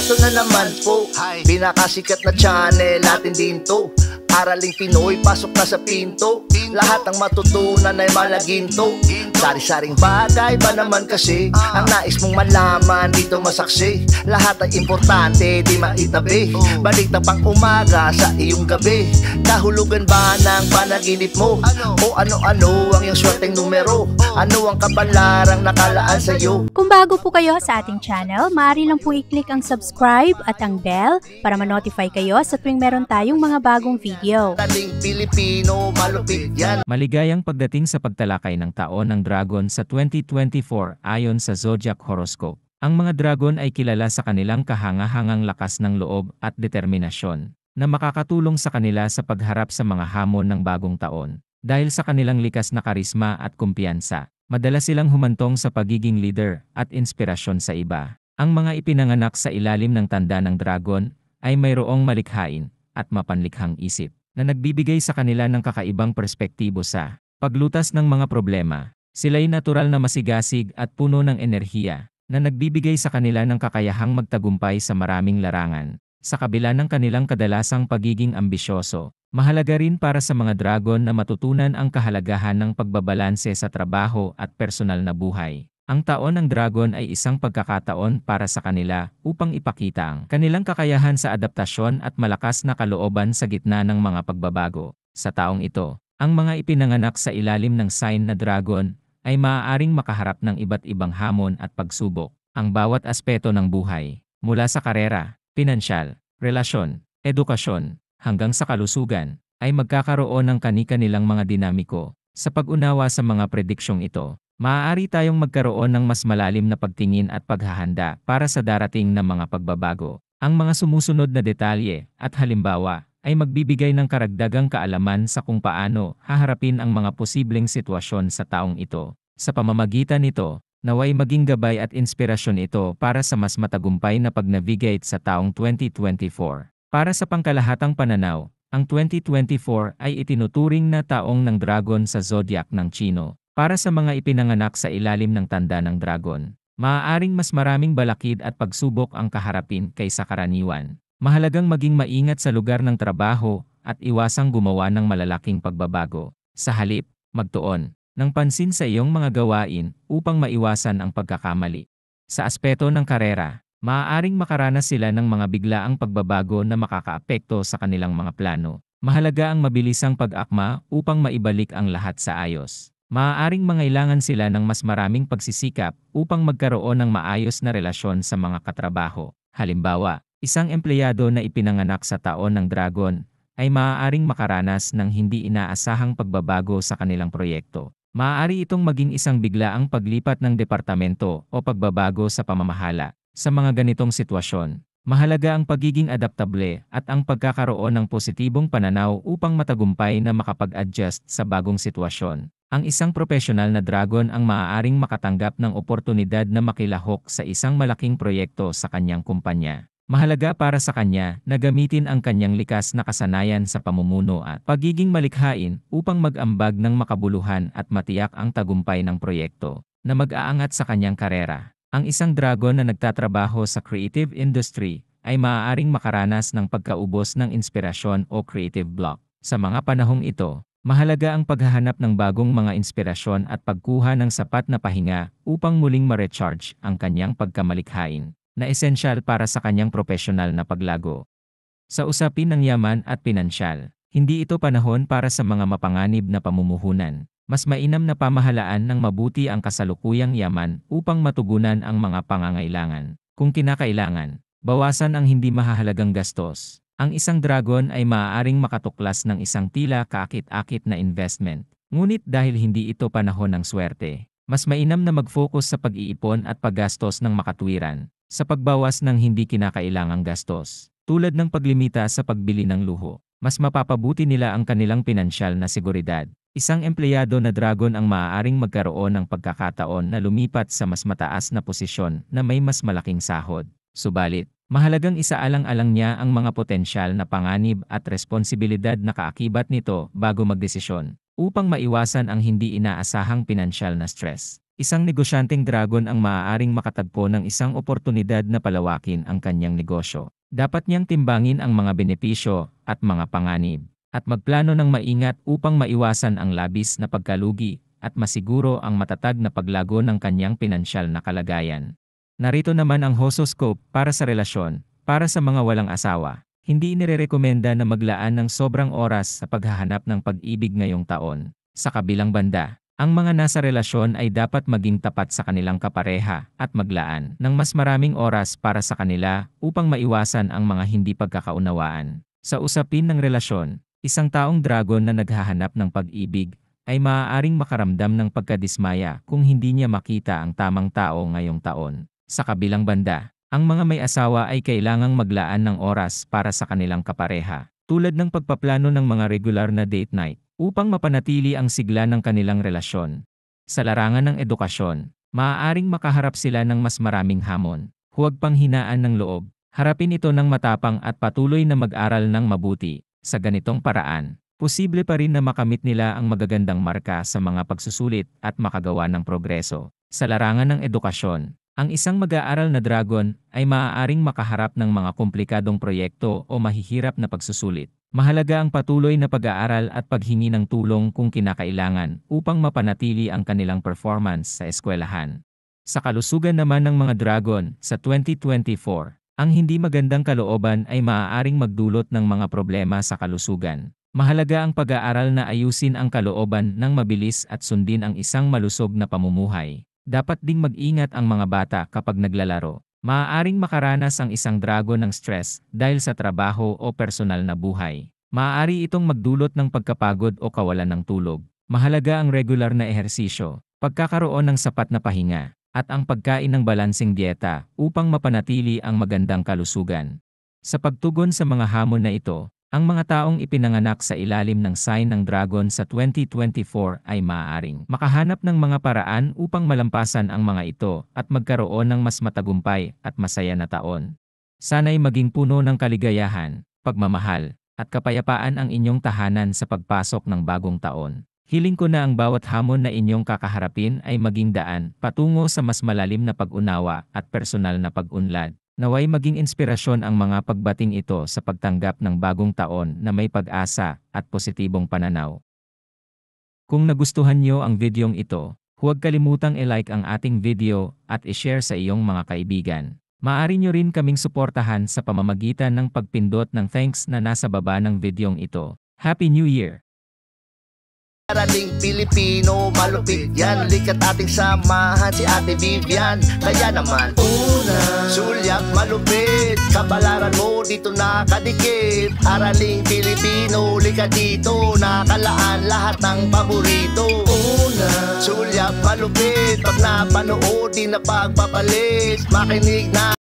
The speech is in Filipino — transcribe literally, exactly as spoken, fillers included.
Eto na naman po, pinakasikat na channel natin din to. Araling Pinoy, pasok na sa pinto. Lahat ng matutunan ay malaginto. Sari-saring bagay ba naman kasi ang nais mong malaman dito masaksi. Lahat ay importante, di maitabi. Balik na pang umaga sa iyong gabi. Kahulugan ba ng panaginip mo? O ano-ano ang iyong swerteng numero? Ano ang kabalarang nakalaan sa'yo? Kung bago po kayo sa ating channel, maaari lang po i-click ang subscribe at ang bell para ma-notify kayo sa tuwing meron tayong mga bagong video. Taling Pilipino, malupit yan. Maligayang pagdating sa pagtalakay ng taon ng Dragon sa twenty twenty-four ayon sa Zodiac Horoscope. Ang mga Dragon ay kilala sa kanilang kahanga-hangang lakas ng loob at determinasyon na makakatulong sa kanila sa pagharap sa mga hamon ng bagong taon. Dahil sa kanilang likas na karisma at kumpiyansa, madalas silang humantong sa pagiging leader at inspirasyon sa iba. Ang mga ipinanganak sa ilalim ng tanda ng Dragon ay mayroong malikhain at mapanlikhang isip na nagbibigay sa kanila ng kakaibang perspektibo sa paglutas ng mga problema. Sila'y natural na masigasig at puno ng enerhiya na nagbibigay sa kanila ng kakayahang magtagumpay sa maraming larangan. Sa kabila ng kanilang kadalasang pagiging ambisyoso, mahalaga rin para sa mga Dragon na matutunan ang kahalagahan ng pagbabalanse sa trabaho at personal na buhay. Ang taon ng Dragon ay isang pagkakataon para sa kanila upang ipakita ang kanilang kakayahan sa adaptasyon at malakas na kalooban sa gitna ng mga pagbabago. Sa taong ito, ang mga ipinanganak sa ilalim ng sign na Dragon ay maaaring makaharap ng iba't ibang hamon at pagsubok. Ang bawat aspeto ng buhay, mula sa karera, pinansyal, relasyon, edukasyon, hanggang sa kalusugan, ay magkakaroon ng kani-kanilang mga dinamiko. Sa pag-unawa sa mga prediksyong ito, maaari tayong magkaroon ng mas malalim na pagtingin at paghahanda para sa darating na mga pagbabago. Ang mga sumusunod na detalye at halimbawa ay magbibigay ng karagdagang kaalaman sa kung paano haharapin ang mga posibleng sitwasyon sa taong ito. Sa pamamagitan nito, naway maging gabay at inspirasyon ito para sa mas matagumpay na pag-navigate sa taong twenty twenty-four. Para sa pangkalahatang pananaw, ang twenty twenty-four ay itinuturing na taong ng Dragon sa zodiac ng Chino. Para sa mga ipinanganak sa ilalim ng tanda ng Dragon, maaaring mas maraming balakid at pagsubok ang kaharapin kaysa karaniwan. Mahalagang maging maingat sa lugar ng trabaho at iwasang gumawa ng malalaking pagbabago. Sa halip, magtuon ng pansin sa iyong mga gawain upang maiwasan ang pagkakamali. Sa aspeto ng karera, maaaring makaranas sila ng mga biglaang pagbabago na makakaapekto sa kanilang mga plano. Mahalaga ang mabilisang pag-akma upang maibalik ang lahat sa ayos. Maaaring mangailangan sila ng mas maraming pagsisikap upang magkaroon ng maayos na relasyon sa mga katrabaho. Halimbawa, isang empleyado na ipinanganak sa taon ng Dragon ay maaaring makaranas ng hindi inaasahang pagbabago sa kanilang proyekto. Maaari itong maging isang biglaang paglipat ng departamento o pagbabago sa pamamahala. Sa mga ganitong sitwasyon, mahalaga ang pagiging adaptable at ang pagkakaroon ng positibong pananaw upang matagumpay na makapag-adjust sa bagong sitwasyon. Ang isang profesional na Dragon ang maaaring makatanggap ng oportunidad na makilahok sa isang malaking proyekto sa kanyang kumpanya. Mahalaga para sa kanya na gamitin ang kanyang likas na kasanayan sa pamumuno at pagiging malikhain upang mag-ambag ng makabuluhan at matiyak ang tagumpay ng proyekto na mag-aangat sa kanyang karera. Ang isang Dragon na nagtatrabaho sa creative industry ay maaaring makaranas ng pagkaubos ng inspirasyon o creative block. Sa mga panahong ito, mahalaga ang paghahanap ng bagong mga inspirasyon at pagkuha ng sapat na pahinga upang muling ma-recharge ang kanyang pagkamalikhain na esensyal para sa kanyang profesional na paglago. Sa usapin ng yaman at pinansyal, hindi ito panahon para sa mga mapanganib na pamumuhunan. Mas mainam na pamahalaan ng mabuti ang kasalukuyang yaman upang matugunan ang mga pangangailangan. Kung kinakailangan, bawasan ang hindi mahahalagang gastos. Ang isang Dragon ay maaaring makatuklas ng isang tila kaakit-akit na investment. Ngunit dahil hindi ito panahon ng swerte, mas mainam na mag-focus sa pag-iipon at paggastos ng makatwiran, sa pagbawas ng hindi kinakailangang gastos, tulad ng paglimita sa pagbili ng luho. Mas mapapabuti nila ang kanilang pinansyal na seguridad. Isang empleyado na Dragon ang maaaring magkaroon ng pagkakataon na lumipat sa mas mataas na posisyon na may mas malaking sahod. Subalit, mahalagang isaalang-alang niya ang mga potensyal na panganib at responsibilidad na kaakibat nito bago magdesisyon, upang maiwasan ang hindi inaasahang pinansyal na stress. Isang negosyanteng dragon ang maaaring makatagpo ng isang oportunidad na palawakin ang kanyang negosyo. Dapat niyang timbangin ang mga benepisyo at mga panganib, at magplano ng maingat upang maiwasan ang labis na pagkalugi at masiguro ang matatag na paglago ng kanyang pinansyal na kalagayan. Narito naman ang horoscope para sa relasyon. Para sa mga walang asawa, hindi inirerekomenda na maglaan ng sobrang oras sa paghahanap ng pag-ibig ngayong taon. Sa kabilang banda, ang mga nasa relasyon ay dapat maging tapat sa kanilang kapareha at maglaan ng mas maraming oras para sa kanila upang maiwasan ang mga hindi pagkakaunawaan. Sa usapin ng relasyon, isang taong dragon na naghahanap ng pag-ibig ay maaaring makaramdam ng pagkadismaya kung hindi niya makita ang tamang tao ngayong taon. Sa kabilang banda, ang mga may asawa ay kailangang maglaan ng oras para sa kanilang kapareha, tulad ng pagpaplano ng mga regular na date night, upang mapanatili ang sigla ng kanilang relasyon. Sa larangan ng edukasyon, maaaring makaharap sila ng mas maraming hamon. Huwag panghinaan ng loob, harapin ito ng matapang at patuloy na mag-aral ng mabuti. Sa ganitong paraan, posible pa rin na makamit nila ang magagandang marka sa mga pagsusulit at makagawa ng progreso. Sa larangan ng edukasyon, ang isang mag-aaral na dragon ay maaaring makaharap ng mga komplikadong proyekto o mahihirap na pagsusulit. Mahalaga ang patuloy na pag-aaral at paghingi ng tulong kung kinakailangan upang mapanatili ang kanilang performance sa eskwelahan. Sa kalusugan naman ng mga dragon sa twenty twenty-four, ang hindi magandang kalooban ay maaaring magdulot ng mga problema sa kalusugan. Mahalaga ang pag-aaral na ayusin ang kalooban ng mabilis at sundin ang isang malusog na pamumuhay. Dapat ding mag-ingat ang mga bata kapag naglalaro. Maaaring makaranas ang isang dragon ng stress dahil sa trabaho o personal na buhay. Maaari itong magdulot ng pagkapagod o kawalan ng tulog. Mahalaga ang regular na ehersisyo, pagkakaroon ng sapat na pahinga, at ang pagkain ng balanseng dieta upang mapanatili ang magandang kalusugan. Sa pagtugon sa mga hamon na ito, ang mga taong ipinanganak sa ilalim ng sign ng dragon sa twenty twenty-four ay maaaring makahanap ng mga paraan upang malampasan ang mga ito at magkaroon ng mas matagumpay at masaya na taon. Sana'y maging puno ng kaligayahan, pagmamahal, at kapayapaan ang inyong tahanan sa pagpasok ng bagong taon. Hiling ko na ang bawat hamon na inyong kakaharapin ay maging daan patungo sa mas malalim na pag-unawa at personal na pag-unlad. Naway maging inspirasyon ang mga pagbating ito sa pagtanggap ng bagong taon na may pag-asa at positibong pananaw. Kung nagustuhan niyo ang videong ito, huwag kalimutang i-like ang ating video at i-share sa iyong mga kaibigan. Maaari niyo rin kaming suportahan sa pamamagitan ng pagpindot ng thanks na nasa baba ng videong ito. Happy New Year! Araling Pilipino, malupit yan. Likat ating samahan si Ate Vivian. Kaya naman, una, sulyak malupit, kabalaran mo dito nakadikit. Araling Pilipino, likat dito, nakalaan lahat ng paborito. Una, sulyak malupit, pag napanood di na pagpapalit, makinig na